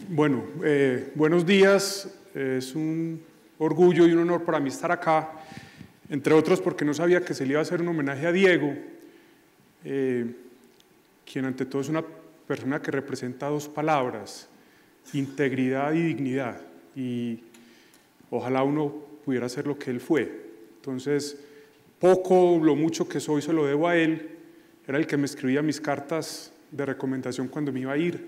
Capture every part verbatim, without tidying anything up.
Bueno, eh, buenos días. Es un orgullo y un honor para mí estar acá, entre otros porque no sabía que se le iba a hacer un homenaje a Diego, eh, quien ante todo es una persona que representa dos palabras: integridad y dignidad, y ojalá uno pudiera ser lo que él fue. Entonces, poco, lo mucho que soy se lo debo a él. Era el que me escribía mis cartas de recomendación cuando me iba a ir,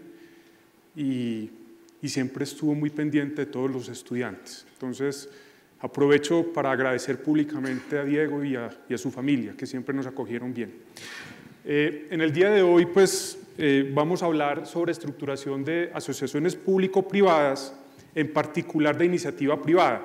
y, y siempre estuvo muy pendiente de todos los estudiantes. Entonces, aprovecho para agradecer públicamente a Diego y a, y a su familia, que siempre nos acogieron bien. Eh, en el día de hoy, pues, eh, vamos a hablar sobre estructuración de asociaciones público-privadas, en particular de iniciativa privada.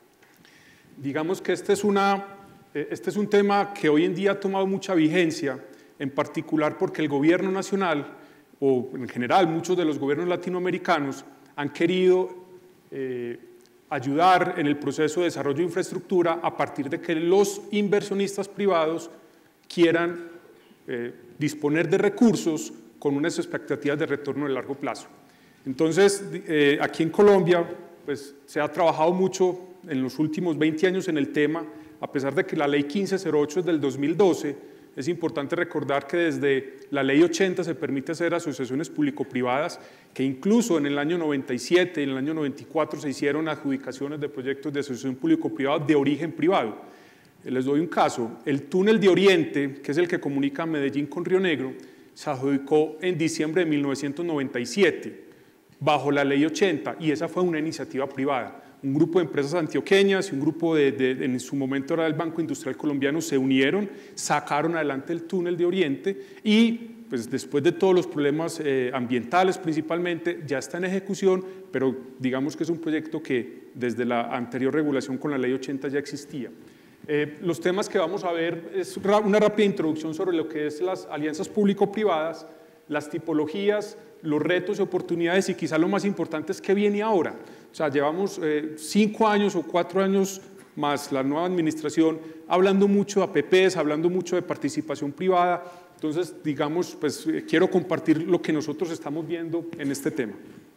Digamos que este es, una, eh, este es un tema que hoy en día ha tomado mucha vigencia, en particular porque el gobierno nacional, o en general muchos de los gobiernos latinoamericanos, han querido eh, ayudar en el proceso de desarrollo de infraestructura a partir de que los inversionistas privados quieran eh, disponer de recursos con unas expectativas de retorno de largo plazo. Entonces, eh, aquí en Colombia, pues, se ha trabajado mucho en los últimos veinte años en el tema, a pesar de que la ley quince cero ocho es del dos mil doce. Es importante recordar que desde la ley ochenta se permite hacer asociaciones público-privadas, que incluso en el año noventa y siete y en el año noventa y cuatro se hicieron adjudicaciones de proyectos de asociación público-privada de origen privado. Les doy un caso: el túnel de Oriente, que es el que comunica Medellín con Río Negro, se adjudicó en diciembre de mil novecientos noventa y siete, bajo la ley ochenta, y esa fue una iniciativa privada. Un grupo de empresas antioqueñas y un grupo de, de, de, en su momento era el Banco Industrial Colombiano, se unieron, sacaron adelante el túnel de Oriente y, pues, después de todos los problemas eh, ambientales principalmente, ya está en ejecución, pero digamos que es un proyecto que desde la anterior regulación con la ley ochenta ya existía. Eh, los temas que vamos a ver es una rápida introducción sobre lo que es las alianzas público-privadas, las tipologías, los retos y oportunidades, y quizá lo más importante es qué viene ahora. O sea, llevamos eh, cinco años o cuatro años más la nueva administración hablando mucho de A P Pes, hablando mucho de participación privada. Entonces, digamos, pues eh, quiero compartir lo que nosotros estamos viendo en este tema.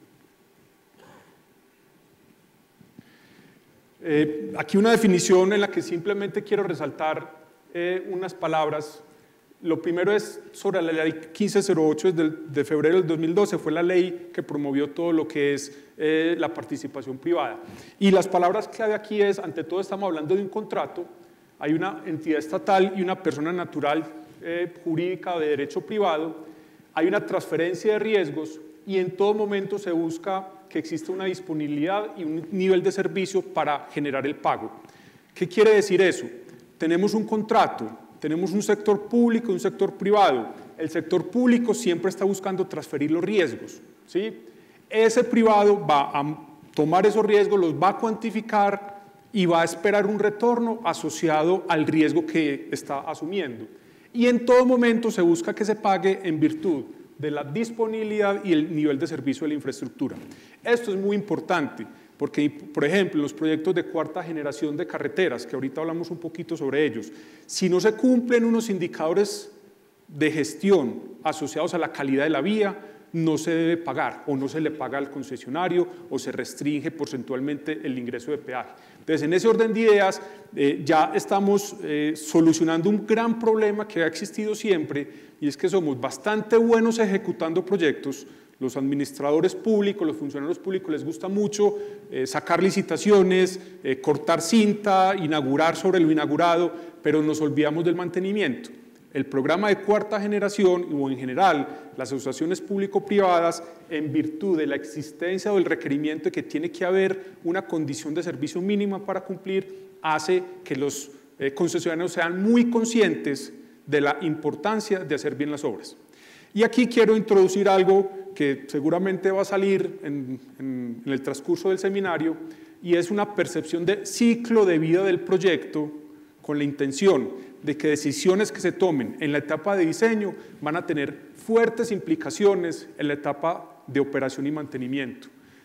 Eh, aquí una definición en la que simplemente quiero resaltar eh, unas palabras. Lo primero es sobre la ley quince cero ocho de febrero del dos mil doce, fue la ley que promovió todo lo que es eh, la participación privada. Y las palabras clave aquí es, ante todo estamos hablando de un contrato, hay una entidad estatal y una persona natural eh, jurídica de derecho privado, hay una transferencia de riesgos y en todo momento se busca que exista una disponibilidad y un nivel de servicio para generar el pago. ¿Qué quiere decir eso? Tenemos un contrato. Tenemos un sector público y un sector privado. El sector público siempre está buscando transferir los riesgos, ¿sí? Ese privado va a tomar esos riesgos, los va a cuantificar y va a esperar un retorno asociado al riesgo que está asumiendo. Y en todo momento se busca que se pague en virtud de la disponibilidad y el nivel de servicio de la infraestructura. Esto es muy importante. Porque, por ejemplo, los proyectos de cuarta generación de carreteras, que ahorita hablamos un poquito sobre ellos, si no se cumplen unos indicadores de gestión asociados a la calidad de la vía, no se debe pagar, o no se le paga al concesionario, o se restringe porcentualmente el ingreso de peaje. Entonces, en ese orden de ideas, eh, ya estamos eh, solucionando un gran problema que ha existido siempre, y es que somos bastante buenos ejecutando proyectos. Los administradores públicos, los funcionarios públicos les gusta mucho eh, sacar licitaciones, eh, cortar cinta, inaugurar sobre lo inaugurado, pero nos olvidamos del mantenimiento. El programa de cuarta generación, o en general las asociaciones público-privadas, en virtud de la existencia o el requerimiento de que tiene que haber una condición de servicio mínima para cumplir, hace que los eh, concesionarios sean muy conscientes de la importancia de hacer bien las obras. Y aquí quiero introducir algo que seguramente va a salir en, en, en el transcurso del seminario, y es una percepción de ciclo de vida del proyecto, con la intención de que decisiones que se tomen en la etapa de diseño van a tener fuertes implicaciones en la etapa de operación y mantenimiento.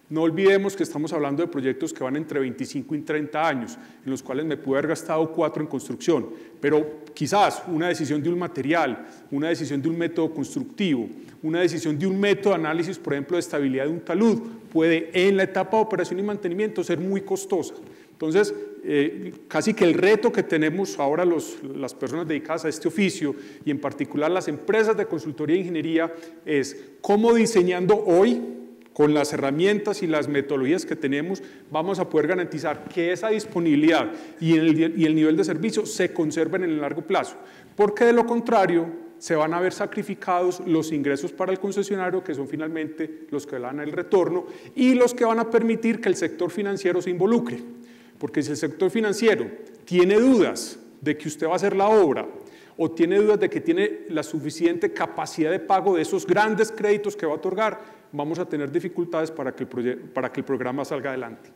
No olvidemos que estamos hablando de proyectos que van entre veinticinco y treinta años, en los cuales me pude haber gastado cuatro en construcción, pero quizás una decisión de un material, una decisión de un método constructivo, una decisión de un método de análisis, por ejemplo, de estabilidad de un talud, puede en la etapa de operación y mantenimiento ser muy costosa. Entonces, eh, casi que el reto que tenemos ahora los, las personas dedicadas a este oficio, y en particular las empresas de consultoría e ingeniería, es cómo diseñando hoy, con las herramientas y las metodologías que tenemos, vamos a poder garantizar que esa disponibilidad y el, y el nivel de servicio se conserven en el largo plazo, porque de lo contrario se van a ver sacrificados los ingresos para el concesionario, que son finalmente los que dan el retorno y los que van a permitir que el sector financiero se involucre, porque si el sector financiero tiene dudas de que usted va a hacer la obra o tiene dudas de que tiene la suficiente capacidad de pago de esos grandes créditos que va a otorgar, vamos a tener dificultades para que el, para que el programa salga adelante.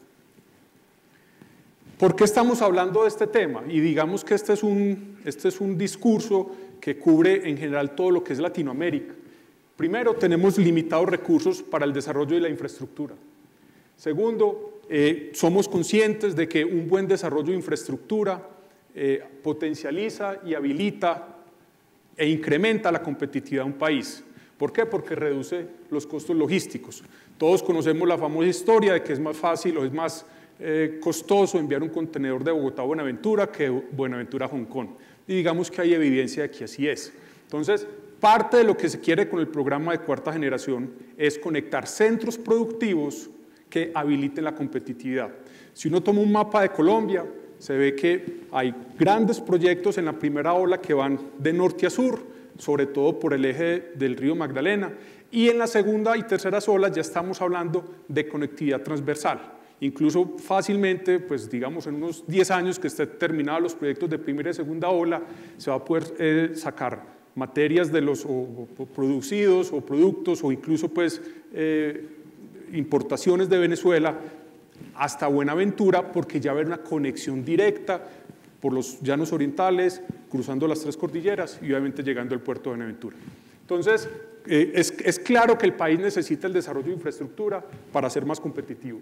¿Por qué estamos hablando de este tema? Y digamos que este es, un, este es un discurso que cubre en general todo lo que es Latinoamérica. Primero, tenemos limitados recursos para el desarrollo de la infraestructura. Segundo, eh, somos conscientes de que un buen desarrollo de infraestructura eh, potencializa y habilita e incrementa la competitividad de un país. ¿Por qué? Porque reduce los costos logísticos. Todos conocemos la famosa historia de que es más fácil o es más eh, costoso enviar un contenedor de Bogotá a Buenaventura que de Buenaventura a Hong Kong. Y digamos que hay evidencia de que así es. Entonces, parte de lo que se quiere con el programa de cuarta generación es conectar centros productivos que habiliten la competitividad. Si uno toma un mapa de Colombia, se ve que hay grandes proyectos en la primera ola que van de norte a sur, sobre todo por el eje del río Magdalena, y en la segunda y tercera olas ya estamos hablando de conectividad transversal. Incluso fácilmente, pues digamos en unos diez años que estén terminados los proyectos de primera y segunda ola, se va a poder eh, sacar materias de los o, o producidos o productos o incluso pues eh, importaciones de Venezuela hasta Buenaventura, porque ya va a haber una conexión directa por los llanos orientales, cruzando las tres cordilleras y obviamente llegando al puerto de Buenaventura. Entonces, eh, es, es claro que el país necesita el desarrollo de infraestructura para ser más competitivo.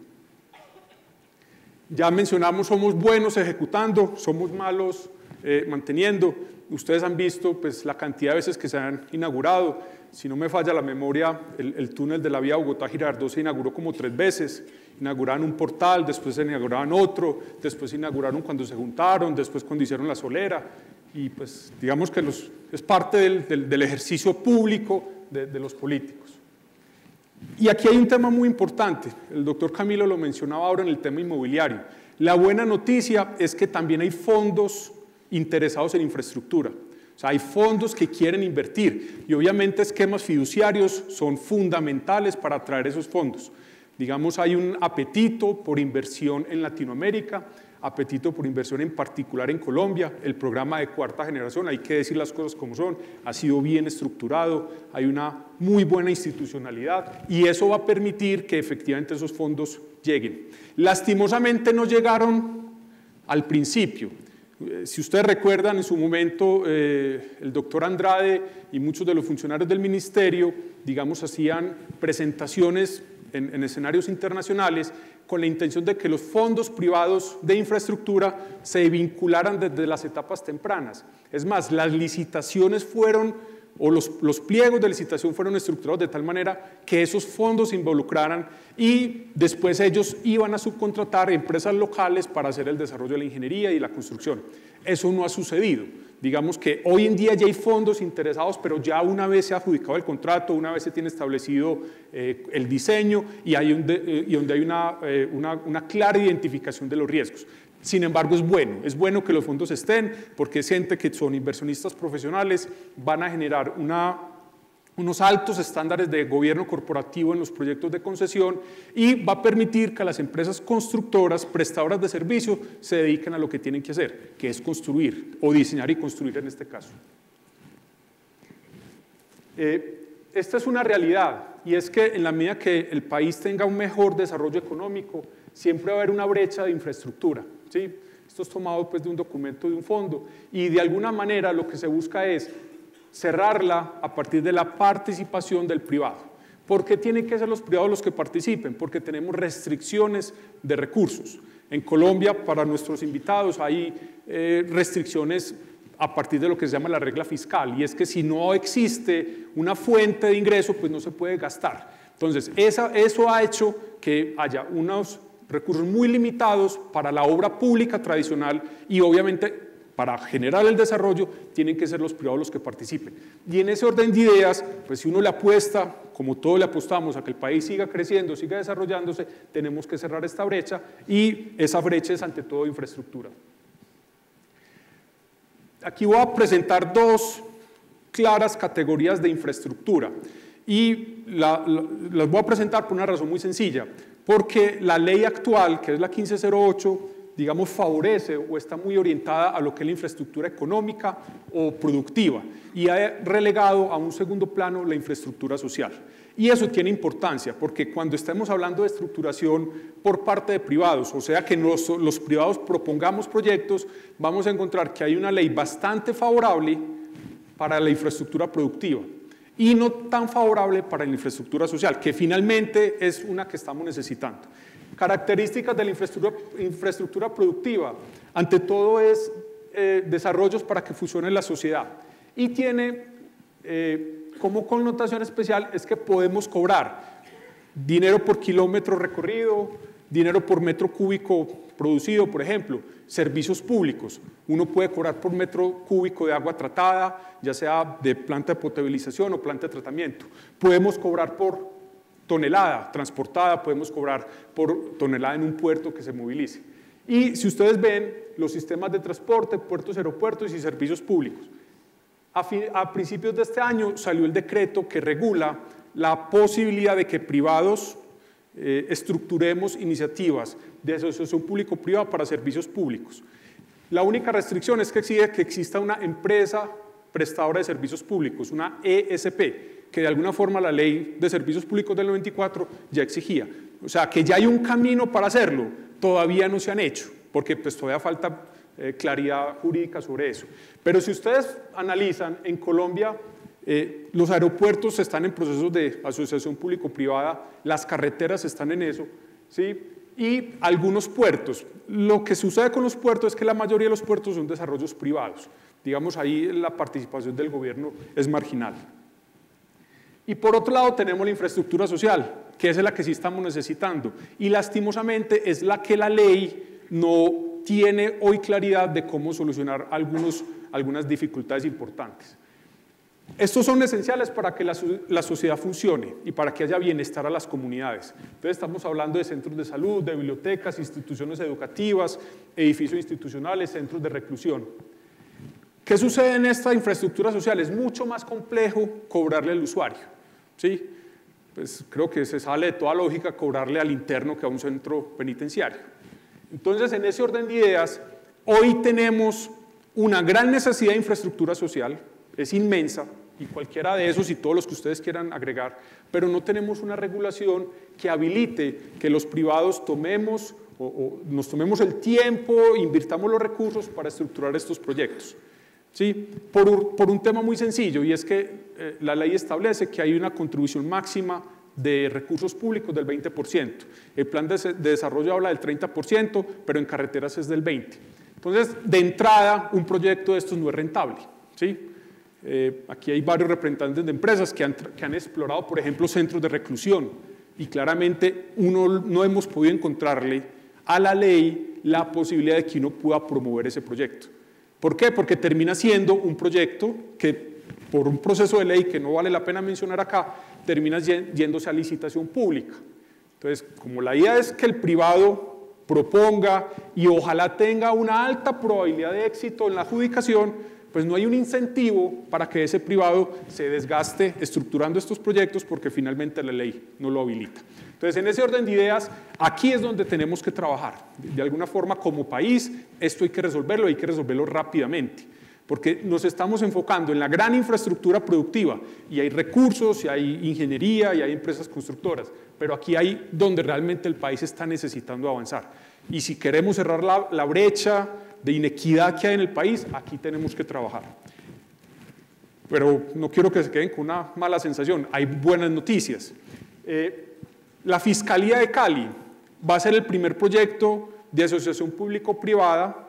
Ya mencionamos, somos buenos ejecutando, somos malos eh, manteniendo. Ustedes han visto pues, la cantidad de veces que se han inaugurado. Si no me falla la memoria, el, el túnel de la vía Bogotá-Girardot se inauguró como tres veces. Inauguraron un portal, después se inauguraban otro, después se inauguraron cuando se juntaron, después cuando hicieron la solera. Y pues digamos que los, es parte del, del, del ejercicio público de, de los políticos. Y aquí hay un tema muy importante, el doctor Camilo lo mencionaba ahora en el tema inmobiliario. La buena noticia es que también hay fondos interesados en infraestructura. O sea, hay fondos que quieren invertir y obviamente esquemas fiduciarios son fundamentales para atraer esos fondos. Digamos, hay un apetito por inversión en Latinoamérica, apetito por inversión en particular en Colombia. El programa de cuarta generación, hay que decir las cosas como son, ha sido bien estructurado, hay una muy buena institucionalidad y eso va a permitir que efectivamente esos fondos lleguen. Lastimosamente no llegaron al principio. Si ustedes recuerdan, en su momento eh, el doctor Andrade y muchos de los funcionarios del ministerio, digamos, hacían presentaciones en, en escenarios internacionales con la intención de que los fondos privados de infraestructura se vincularan desde las etapas tempranas. Es más, las licitaciones fueron, o los, los pliegos de licitación fueron estructurados de tal manera que esos fondos se involucraran y después ellos iban a subcontratar empresas locales para hacer el desarrollo de la ingeniería y la construcción. Eso no ha sucedido. Digamos que hoy en día ya hay fondos interesados, pero ya una vez se ha adjudicado el contrato, una vez se tiene establecido eh, el diseño y, hay un de, eh, y donde hay una, eh, una, una clara identificación de los riesgos. Sin embargo, es bueno, es bueno que los fondos estén porque es gente que son inversionistas profesionales, van a generar una, unos altos estándares de gobierno corporativo en los proyectos de concesión y va a permitir que las empresas constructoras, prestadoras de servicio, se dediquen a lo que tienen que hacer, que es construir o diseñar y construir en este caso. Eh, esta es una realidad y es que en la medida que el país tenga un mejor desarrollo económico, siempre va a haber una brecha de infraestructura. ¿Sí? Esto es tomado pues, de un documento de un fondo y de alguna manera lo que se busca es cerrarla a partir de la participación del privado. ¿Por qué tienen que ser los privados los que participen? Porque tenemos restricciones de recursos. En Colombia, para nuestros invitados, hay eh, restricciones a partir de lo que se llama la regla fiscal, y es que si no existe una fuente de ingreso, pues no se puede gastar. Entonces, esa, eso ha hecho que haya unos recursos muy limitados para la obra pública tradicional y obviamente para generar el desarrollo tienen que ser los privados los que participen. Y en ese orden de ideas, pues si uno le apuesta, como todos le apostamos, a que el país siga creciendo, siga desarrollándose, tenemos que cerrar esta brecha y esa brecha es ante todo infraestructura. Aquí voy a presentar dos claras categorías de infraestructura y la, la, las voy a presentar por una razón muy sencilla, porque la ley actual, que es la quince cero ocho, digamos, favorece o está muy orientada a lo que es la infraestructura económica o productiva y ha relegado a un segundo plano la infraestructura social. Y eso tiene importancia porque cuando estemos hablando de estructuración por parte de privados, o sea que nos, los privados propongamos proyectos, vamos a encontrar que hay una ley bastante favorable para la infraestructura productiva y no tan favorable para la infraestructura social, que finalmente es una que estamos necesitando. Características de la infraestructura, infraestructura productiva, ante todo es eh, desarrollos para que funcione la sociedad y tiene eh, como connotación especial es que podemos cobrar dinero por kilómetro recorrido, dinero por metro cúbico producido, por ejemplo, servicios públicos. Uno puede cobrar por metro cúbico de agua tratada, ya sea de planta de potabilización o planta de tratamiento. Podemos cobrar por tonelada transportada, podemos cobrar por tonelada en un puerto que se movilice. Y si ustedes ven los sistemas de transporte, puertos, aeropuertos y servicios públicos, a, fin, a principios de este año salió el decreto que regula la posibilidad de que privados eh, estructuremos iniciativas de asociación público-privada para servicios públicos. La única restricción es que exige que exista una empresa prestadora de servicios públicos, una E S P, que de alguna forma la ley de servicios públicos del noventa y cuatro ya exigía. O sea, que ya hay un camino para hacerlo, todavía no se han hecho, porque pues todavía falta eh, claridad jurídica sobre eso. Pero si ustedes analizan, en Colombia eh, los aeropuertos están en procesos de asociación público-privada, las carreteras están en eso, ¿sí? Y algunos puertos. Lo que sucede con los puertos es que la mayoría de los puertos son desarrollos privados. Digamos, ahí la participación del gobierno es marginal. Y por otro lado tenemos la infraestructura social, que es la que sí estamos necesitando. Y lastimosamente es la que la ley no tiene hoy claridad de cómo solucionar algunos, algunas dificultades importantes. Estos son esenciales para que la, la sociedad funcione y para que haya bienestar a las comunidades. Entonces estamos hablando de centros de salud, de bibliotecas, instituciones educativas, edificios institucionales, centros de reclusión. ¿Qué sucede en esta infraestructura social? Es mucho más complejo cobrarle al usuario, ¿sí? Pues creo que se sale de toda lógica cobrarle al interno que a un centro penitenciario. Entonces, en ese orden de ideas, hoy tenemos una gran necesidad de infraestructura social, es inmensa, y cualquiera de esos y todos los que ustedes quieran agregar, pero no tenemos una regulación que habilite que los privados tomemos o, o nos tomemos el tiempo, invirtamos los recursos para estructurar estos proyectos. ¿Sí? Por, por un tema muy sencillo, y es que eh, la ley establece que hay una contribución máxima de recursos públicos del veinte por ciento. El plan de, de desarrollo habla del treinta por ciento, pero en carreteras es del veinte por ciento. Entonces, de entrada, un proyecto de estos no es rentable, ¿sí? Eh, aquí hay varios representantes de empresas que han, que han explorado, por ejemplo, centros de reclusión, y claramente uno no hemos podido encontrarle a la ley la posibilidad de que uno pueda promover ese proyecto. ¿Por qué? Porque termina siendo un proyecto que, por un proceso de ley que no vale la pena mencionar acá, termina yéndose a licitación pública. Entonces, como la idea es que el privado proponga y ojalá tenga una alta probabilidad de éxito en la adjudicación, pues no hay un incentivo para que ese privado se desgaste estructurando estos proyectos porque finalmente la ley no lo habilita. Entonces, en ese orden de ideas, aquí es donde tenemos que trabajar. De alguna forma, como país, esto hay que resolverlo, hay que resolverlo rápidamente, porque nos estamos enfocando en la gran infraestructura productiva y hay recursos, y hay ingeniería, y hay empresas constructoras, pero aquí hay donde realmente el país está necesitando avanzar. Y si queremos cerrar la, la brecha de inequidad que hay en el país, aquí tenemos que trabajar. Pero no quiero que se queden con una mala sensación, hay buenas noticias. Eh, la Fiscalía de Cali va a ser el primer proyecto de asociación público-privada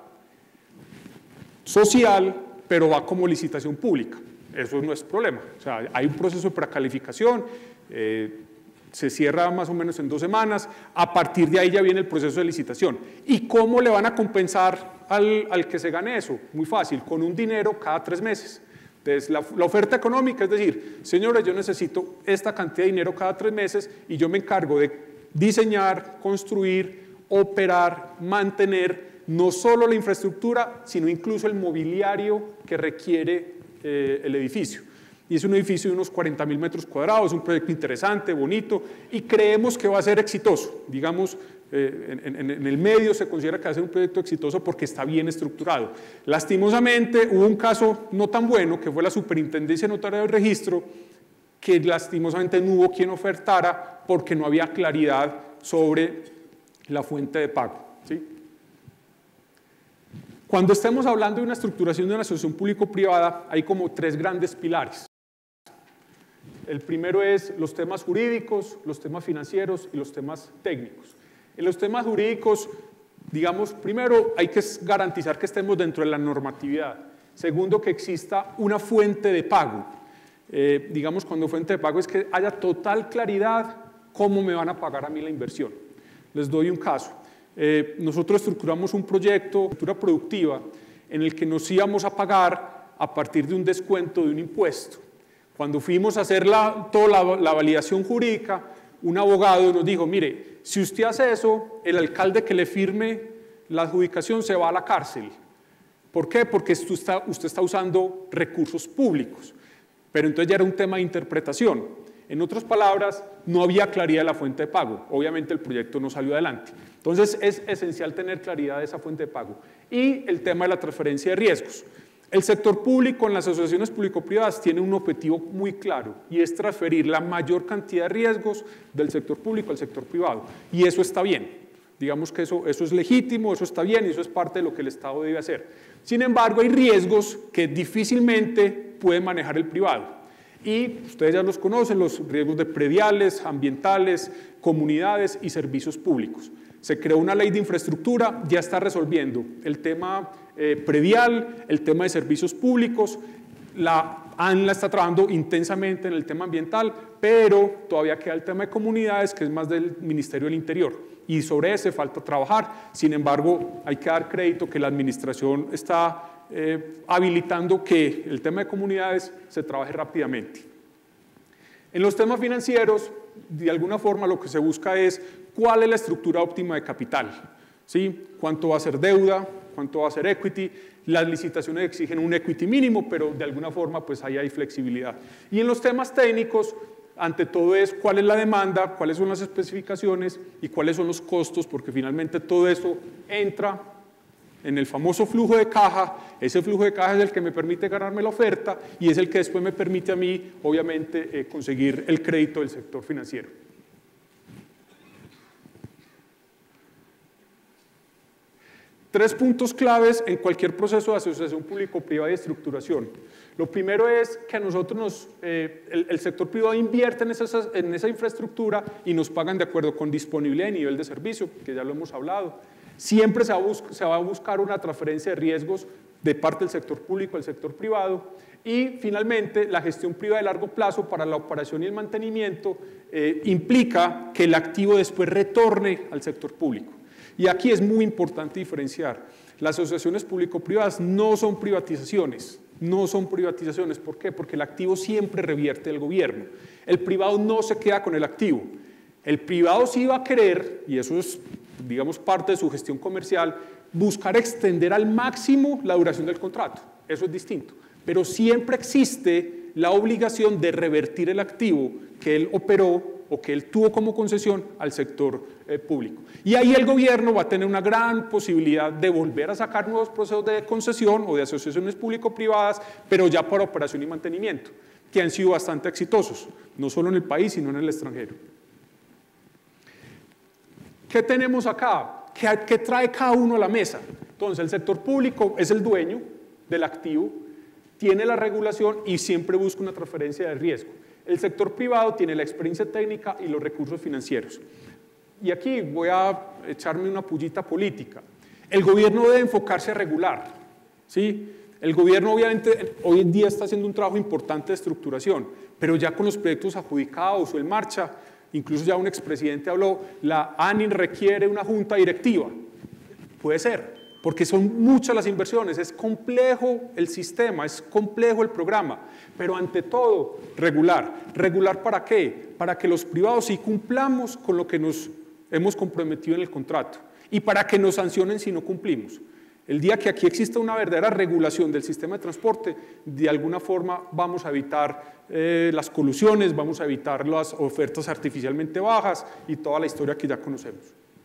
social, pero va como licitación pública. Eso no es problema. O sea, hay un proceso de precalificación, eh, se cierra más o menos en dos semanas, a partir de ahí ya viene el proceso de licitación. ¿Y cómo le van a compensar al, al que se gane eso? Muy fácil, con un dinero cada tres meses. Entonces, la, la oferta económica es decir, señores, yo necesito esta cantidad de dinero cada tres meses y yo me encargo de diseñar, construir, operar, mantener no solo la infraestructura, sino incluso el mobiliario que requiere eh, el edificio. Y es un edificio de unos cuarenta mil metros cuadrados, es un proyecto interesante, bonito, y creemos que va a ser exitoso. Digamos, eh, en, en, en el medio se considera que va a ser un proyecto exitoso porque está bien estructurado. Lastimosamente, hubo un caso no tan bueno, que fue la Superintendencia Notaria del Registro, que lastimosamente no hubo quien ofertara porque no había claridad sobre la fuente de pago, ¿sí? Cuando estemos hablando de una estructuración de una asociación público-privada, hay como tres grandes pilares. El primero es los temas jurídicos, los temas financieros y los temas técnicos. En los temas jurídicos, digamos, primero hay que garantizar que estemos dentro de la normatividad. Segundo, que exista una fuente de pago. Eh, digamos, cuando fuente de pago es que haya total claridad cómo me van a pagar a mí la inversión. Les doy un caso. Eh, nosotros estructuramos un proyecto, estructura productiva, en el que nos íbamos a pagar a partir de un descuento de un impuesto. Cuando fuimos a hacer la, toda la, la validación jurídica, un abogado nos dijo, mire, si usted hace eso, el alcalde que le firme la adjudicación se va a la cárcel. ¿Por qué? Porque usted está, usted está usando recursos públicos. Pero entonces ya era un tema de interpretación. En otras palabras, no había claridad de la fuente de pago. Obviamente el proyecto no salió adelante. Entonces es esencial tener claridad de esa fuente de pago. Y el tema de la transferencia de riesgos. El sector público en las asociaciones público-privadas tiene un objetivo muy claro y es transferir la mayor cantidad de riesgos del sector público al sector privado. Y eso está bien. Digamos que eso, eso es legítimo, eso está bien y eso es parte de lo que el Estado debe hacer. Sin embargo, hay riesgos que difícilmente puede manejar el privado. Y ustedes ya los conocen, los riesgos de prediales, ambientales, comunidades y servicios públicos. Se creó una ley de infraestructura, ya está resolviendo el tema eh, predial, el tema de servicios públicos. La ANLA está trabajando intensamente en el tema ambiental, pero todavía queda el tema de comunidades, que es más del Ministerio del Interior. Y sobre ese falta trabajar. Sin embargo, hay que dar crédito que la administración está eh, habilitando que el tema de comunidades se trabaje rápidamente. En los temas financieros, de alguna forma lo que se busca es cuál es la estructura óptima de capital, ¿sí? Cuánto va a ser deuda, cuánto va a ser equity. Las licitaciones exigen un equity mínimo, pero de alguna forma pues ahí hay flexibilidad. Y en los temas técnicos, ante todo es cuál es la demanda, cuáles son las especificaciones y cuáles son los costos, porque finalmente todo eso entra en el famoso flujo de caja. Ese flujo de caja es el que me permite ganarme la oferta y es el que después me permite a mí, obviamente, eh, conseguir el crédito del sector financiero. Tres puntos claves en cualquier proceso de asociación público-privada y estructuración. Lo primero es que a nosotros nos, eh, el, el sector privado invierte en esa, en esa infraestructura y nos pagan de acuerdo con disponibilidad y nivel de servicio, que ya lo hemos hablado. Siempre se va, a se va a buscar una transferencia de riesgos de parte del sector público al sector privado. Y finalmente, la gestión privada de largo plazo para la operación y el mantenimiento eh, implica que el activo después retorne al sector público. Y aquí es muy importante diferenciar. Las asociaciones público-privadas no son privatizaciones, no son privatizaciones. ¿Por qué? Porque el activo siempre revierte al gobierno. El privado no se queda con el activo. El privado sí va a querer, y eso es, digamos, parte de su gestión comercial, buscar extender al máximo la duración del contrato. Eso es distinto. Pero siempre existe la obligación de revertir el activo que él operó o que él tuvo como concesión al sector eh, público. Y ahí el gobierno va a tener una gran posibilidad de volver a sacar nuevos procesos de concesión o de asociaciones público-privadas, pero ya para operación y mantenimiento, que han sido bastante exitosos, no solo en el país, sino en el extranjero. ¿Qué tenemos acá? ¿Qué, qué trae cada uno a la mesa? Entonces, el sector público es el dueño del activo, tiene la regulación y siempre busca una transferencia de riesgo. El sector privado tiene la experiencia técnica y los recursos financieros. Y aquí voy a echarme una pullita política. El gobierno debe enfocarse a regular, ¿sí? El gobierno obviamente hoy en día está haciendo un trabajo importante de estructuración, pero ya con los proyectos adjudicados o en marcha, incluso ya un expresidente habló, la ANIN requiere una junta directiva. Puede ser, porque son muchas las inversiones, es complejo el sistema, es complejo el programa, pero ante todo, regular. ¿Regular para qué? Para que los privados sí cumplamos con lo que nos hemos comprometido en el contrato y para que nos sancionen si no cumplimos. El día que aquí exista una verdadera regulación del sistema de transporte, de alguna forma vamos a evitar eh, las colusiones, vamos a evitar las ofertas artificialmente bajas y toda la historia que ya conocemos.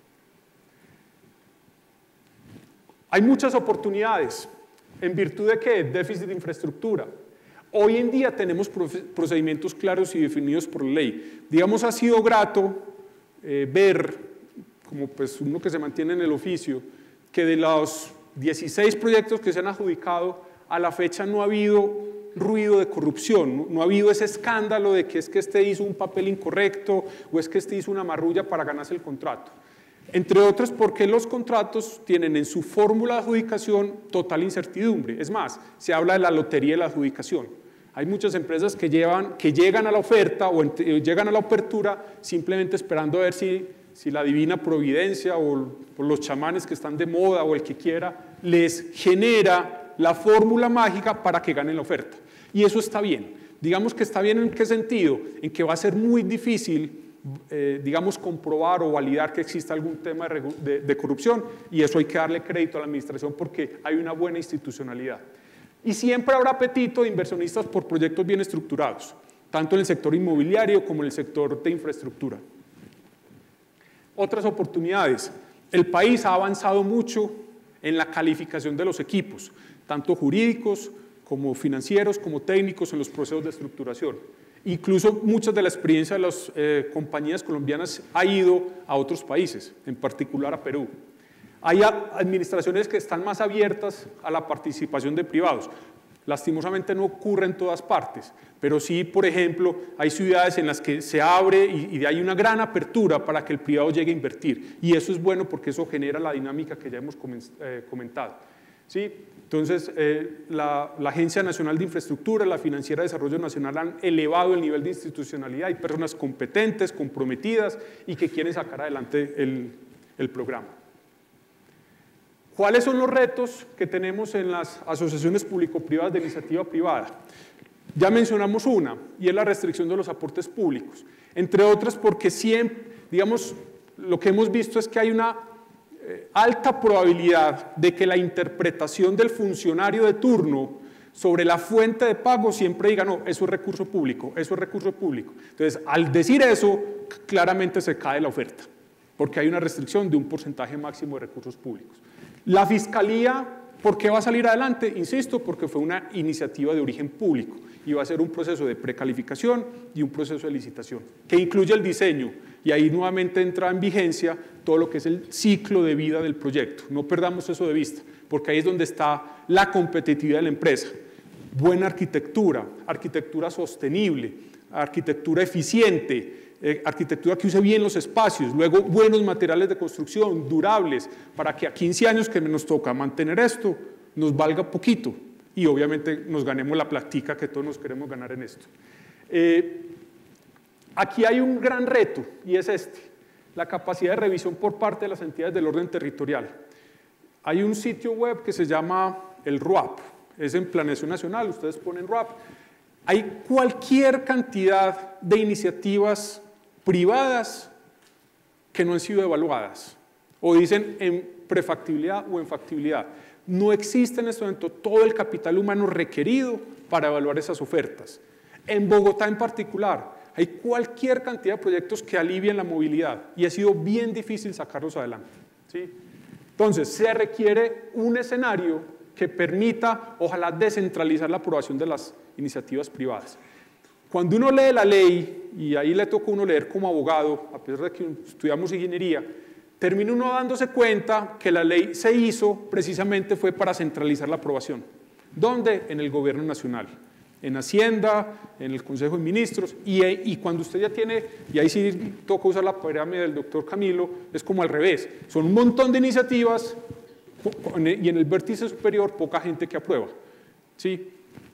Hay muchas oportunidades. ¿En virtud de qué? Déficit de infraestructura. Hoy en día tenemos procedimientos claros y definidos por ley. Digamos, ha sido grato eh, ver, como pues uno que se mantiene en el oficio, que de los dieciséis proyectos que se han adjudicado, a la fecha no ha habido ruido de corrupción, no, no ha habido ese escándalo de que es que este hizo un papel incorrecto o es que este hizo una marrulla para ganarse el contrato. Entre otras porque los contratos tienen en su fórmula de adjudicación total incertidumbre. Es más, se habla de la lotería de la adjudicación. Hay muchas empresas que, llevan, que llegan a la oferta o en, llegan a la apertura simplemente esperando a ver si, si la divina providencia o, o los chamanes que están de moda o el que quiera les genera la fórmula mágica para que ganen la oferta. Y eso está bien. Digamos que está bien ¿en qué sentido? En que va a ser muy difícil Eh, digamos, comprobar o validar que exista algún tema de, de, de corrupción, y eso hay que darle crédito a la administración porque hay una buena institucionalidad. Y siempre habrá apetito de inversionistas por proyectos bien estructurados, tanto en el sector inmobiliario como en el sector de infraestructura. Otras oportunidades. El país ha avanzado mucho en la calificación de los equipos, tanto jurídicos como financieros, como técnicos en los procesos de estructuración. Incluso muchas de la experiencia de las eh, compañías colombianas ha ido a otros países, en particular a Perú. Hay administraciones que están más abiertas a la participación de privados. Lastimosamente no ocurre en todas partes, pero sí, por ejemplo, hay ciudades en las que se abre y, y hay una gran apertura para que el privado llegue a invertir. Y eso es bueno porque eso genera la dinámica que ya hemos comentado. ¿Sí? Entonces, eh, la, la Agencia Nacional de Infraestructura, la Financiera de Desarrollo Nacional han elevado el nivel de institucionalidad. Hay personas competentes, comprometidas y que quieren sacar adelante el, el programa. ¿Cuáles son los retos que tenemos en las asociaciones público-privadas de iniciativa privada? Ya mencionamos una, y es la restricción de los aportes públicos. Entre otras porque siempre, digamos, lo que hemos visto es que hay una alta probabilidad de que la interpretación del funcionario de turno sobre la fuente de pago siempre diga, no, eso es recurso público, eso es recurso público. Entonces, al decir eso, claramente se cae la oferta, porque hay una restricción de un porcentaje máximo de recursos públicos. La Fiscalía, ¿por qué va a salir adelante? Insisto, porque fue una iniciativa de origen público y va a ser un proceso de precalificación y un proceso de licitación, que incluye el diseño, y ahí nuevamente entra en vigencia todo lo que es el ciclo de vida del proyecto. No perdamos eso de vista, porque ahí es donde está la competitividad de la empresa. Buena arquitectura, arquitectura sostenible, arquitectura eficiente, eh, arquitectura que use bien los espacios, luego buenos materiales de construcción, durables, para que a quince años que nos toca mantener esto, nos valga poquito y obviamente nos ganemos la platica que todos nos queremos ganar en esto. Eh, Aquí hay un gran reto, y es este, la capacidad de revisión por parte de las entidades del orden territorial. Hay un sitio web que se llama el R U A P, es en Planeación Nacional, ustedes ponen R U A P. Hay cualquier cantidad de iniciativas privadas que no han sido evaluadas, o dicen en prefactibilidad o en factibilidad. No existe en este momento todo el capital humano requerido para evaluar esas ofertas. En Bogotá en particular, hay cualquier cantidad de proyectos que alivien la movilidad y ha sido bien difícil sacarlos adelante. ¿Sí? Entonces, se requiere un escenario que permita, ojalá, descentralizar la aprobación de las iniciativas privadas. Cuando uno lee la ley, y ahí le toca a uno leer como abogado, a pesar de que estudiamos ingeniería, termina uno dándose cuenta que la ley se hizo precisamente fue para centralizar la aprobación. ¿Dónde? En el gobierno nacional. en Hacienda, en el Consejo de Ministros, y, y cuando usted ya tiene, y ahí sí toca usar la pirámide del doctor Camilo, es como al revés, son un montón de iniciativas y en el vértice superior poca gente que aprueba, ¿sí?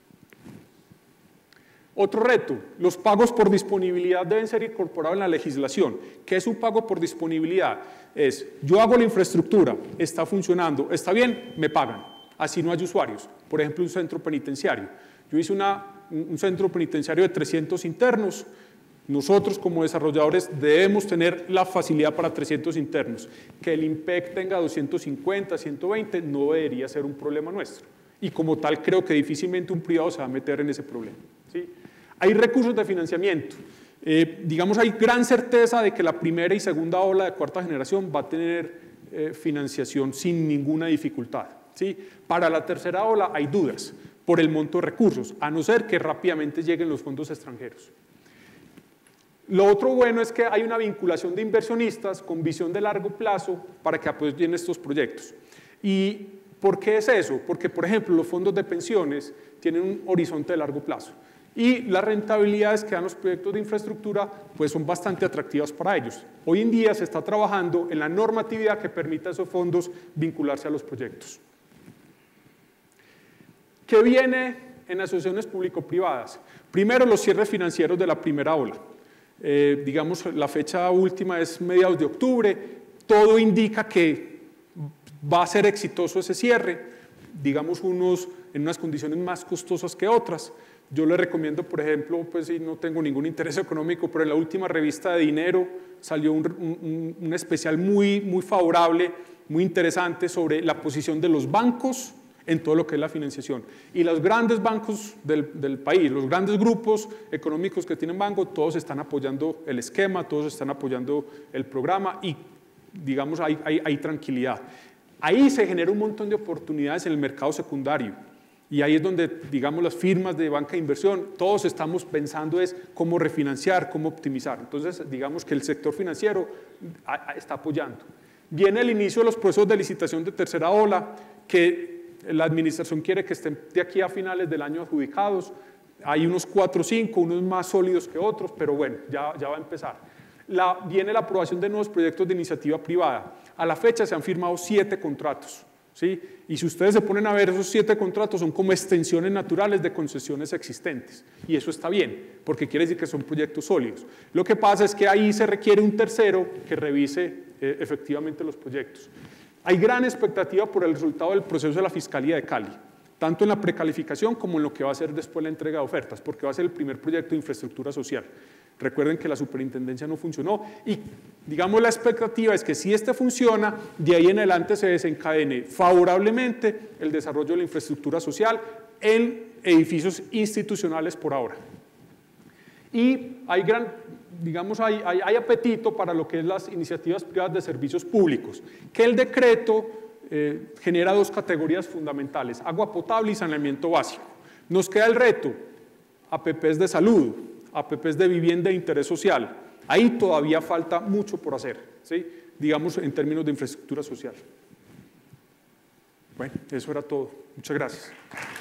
Otro reto, los pagos por disponibilidad deben ser incorporados en la legislación. ¿Qué es un pago por disponibilidad? Es, yo hago la infraestructura, está funcionando, está bien, me pagan, así no hay usuarios. Por ejemplo, un centro penitenciario. Yo hice una, un centro penitenciario de trescientos internos. Nosotros como desarrolladores debemos tener la facilidad para trescientos internos. Que el I N P E C tenga doscientos cincuenta, ciento veinte no debería ser un problema nuestro. Y como tal creo que difícilmente un privado se va a meter en ese problema, ¿sí? Hay recursos de financiamiento. Eh, digamos, hay gran certeza de que la primera y segunda ola de cuarta generación va a tener eh, financiación sin ninguna dificultad, ¿sí? Para la tercera ola hay dudas por el monto de recursos, a no ser que rápidamente lleguen los fondos extranjeros. Lo otro bueno es que hay una vinculación de inversionistas con visión de largo plazo para que apoyen estos proyectos. ¿Y por qué es eso? Porque, por ejemplo, los fondos de pensiones tienen un horizonte de largo plazo y las rentabilidades que dan los proyectos de infraestructura pues son bastante atractivas para ellos. Hoy en día se está trabajando en la normatividad que permita a esos fondos vincularse a los proyectos. ¿Qué viene en asociaciones público-privadas? Primero, los cierres financieros de la primera ola. Eh, digamos, la fecha última es mediados de octubre. Todo indica que va a ser exitoso ese cierre, digamos, unos en unas condiciones más costosas que otras. Yo le recomiendo, por ejemplo, pues si no tengo ningún interés económico, pero en la última revista de Dinero salió un, un, un especial muy, muy favorable, muy interesante sobre la posición de los bancos en todo lo que es la financiación. Y los grandes bancos del, del país, los grandes grupos económicos que tienen banco, todos están apoyando el esquema, todos están apoyando el programa y, digamos, hay, hay, hay tranquilidad. Ahí se genera un montón de oportunidades en el mercado secundario. Y ahí es donde, digamos, las firmas de banca de inversión, todos estamos pensando es cómo refinanciar, cómo optimizar. Entonces, digamos que el sector financiero está apoyando. Viene el inicio de los procesos de licitación de tercera ola, que la administración quiere que estén de aquí a finales del año adjudicados. Hay unos cuatro o cinco, unos más sólidos que otros, pero bueno, ya, ya va a empezar. La, viene la aprobación de nuevos proyectos de iniciativa privada. A la fecha se han firmado siete contratos. ¿Sí? Y si ustedes se ponen a ver, esos siete contratos son como extensiones naturales de concesiones existentes. Y eso está bien, porque quiere decir que son proyectos sólidos. Lo que pasa es que ahí se requiere un tercero que revise eh, efectivamente los proyectos. Hay gran expectativa por el resultado del proceso de la Fiscalía de Cali, tanto en la precalificación como en lo que va a ser después la entrega de ofertas, porque va a ser el primer proyecto de infraestructura social. Recuerden que la superintendencia no funcionó y, digamos, la expectativa es que si este funciona, de ahí en adelante se desencadene favorablemente el desarrollo de la infraestructura social en edificios institucionales por ahora. Y hay gran, digamos, hay, hay, hay apetito para lo que es las iniciativas privadas de servicios públicos, que el decreto eh, genera dos categorías fundamentales, agua potable y saneamiento básico. Nos queda el reto, A P Pes de salud, A P Pes de vivienda de interés social. Ahí todavía falta mucho por hacer, ¿sí? Digamos, en términos de infraestructura social. Bueno, eso era todo. Muchas gracias.